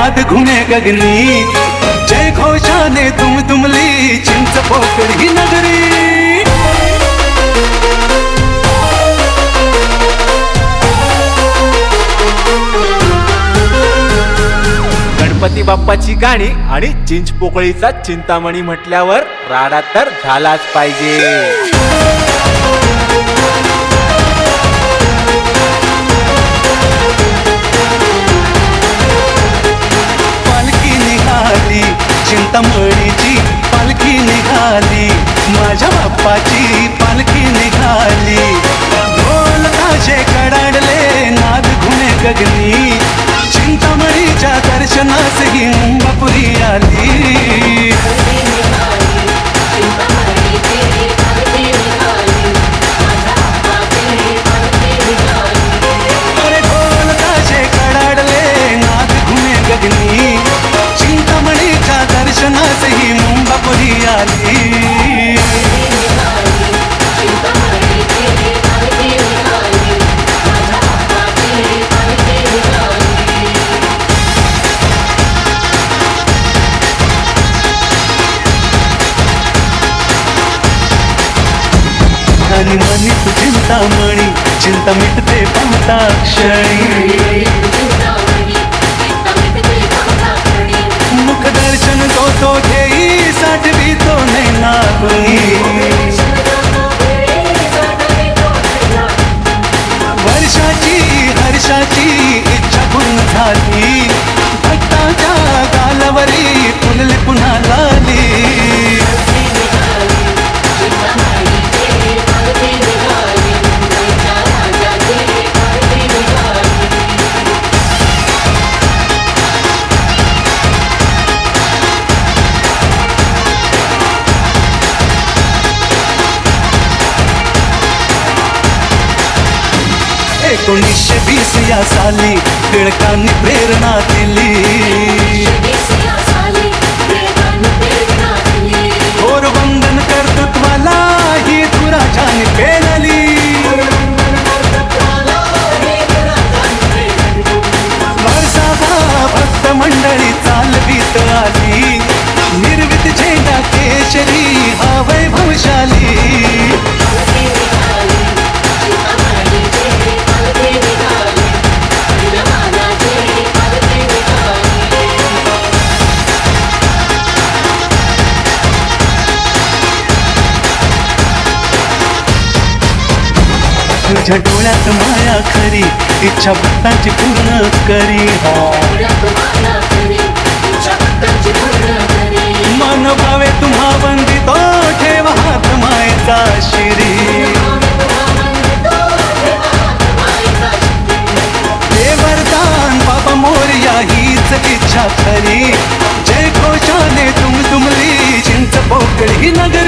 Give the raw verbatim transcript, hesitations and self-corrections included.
नाद घुमे गगनी, जय घोषाने तुम तुमली चिंच पोकळ ही नगरी। गणपती बाप्पाची गाणी आणि चिंचपोकळीचा चिंतामणी म्हटल्यावर राडा तर झालाच पाहिजे। पालखी निघाली चिंतामणीची, पालखी निघाली माझ्या बाप्पाची, पालखी निघाली। ढोल ताशे कडाडले नाद घुमे गगनी, चिंतामणीच्या दर्शनास ही मुंबापुरी आली। अरे ढोल ताशे कडाडले नाद घुमे गगनी, चिंतामणीच्या दर्शनास ही मुंबापुरी आली। आणि मनी तू चिंतामणी, चिंता मिटते पाहता क्षणी। मुख दर्शन तो तो घेई साठवी तो नैना कुणी। वर्षाची हर्षाची इच्छा पूर्ण झाली, भक्ताच्या गालावरी फुलले पुन्हा लाली। एकोणीसशे वीस या साली टिळकांनी प्रेरणा दिली, घोर वंदन कर्तृत्वाला ही धुराच्याने पेलली। वर्षाभा भक्त मंडळी चालवीत आली, निर्वित झेंडा केशरी हा वैभवशाली। तुझ्या डोळ्यात माया खरी, इच्छा भक्तांची पूर्ण करी। मन भावे तुम्हा वंदितो, ठेवा हात मायेचा शिरी। हे वरदान बाबा मोरया हीच इच्छा खरी, जय घोषाने तुम तुमली चिंच पोकळ ही नगरी।